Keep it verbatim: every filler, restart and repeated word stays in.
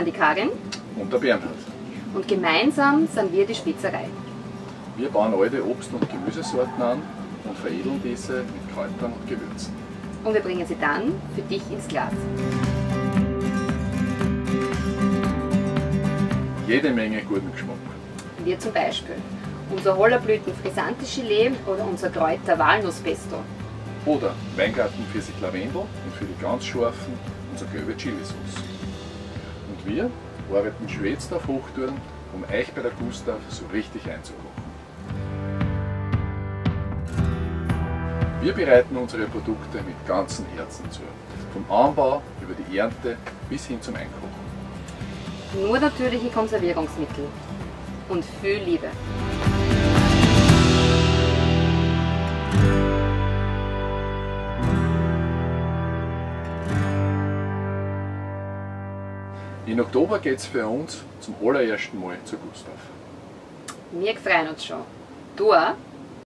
sind die Karin und der Bernhard. und gemeinsam sind wir die Spezierei. Wir bauen alte Obst- und Gemüsesorten an und veredeln diese mit Kräutern und Gewürzen. Und wir bringen sie dann für dich ins Glas. Jede Menge guten Geschmack. Wir zum Beispiel unser Hollerblüten Frisanti Gelee oder unser Kräuter Walnusspesto. Oder Weingarten Pfirsich Lavendel und für die ganz scharfen unsere gelbe Chilisauce. Und wir arbeiten schwedst auf Hochtouren, um euch bei der Gustav so richtig einzukochen. Wir bereiten unsere Produkte mit ganzem Herzen zu. Vom Anbau über die Ernte bis hin zum Einkochen. Nur natürliche Konservierungsmittel und viel Liebe. In Oktober geht es für uns zum allerersten Mal zu Gustav. Wir freuen uns schon. Du auch?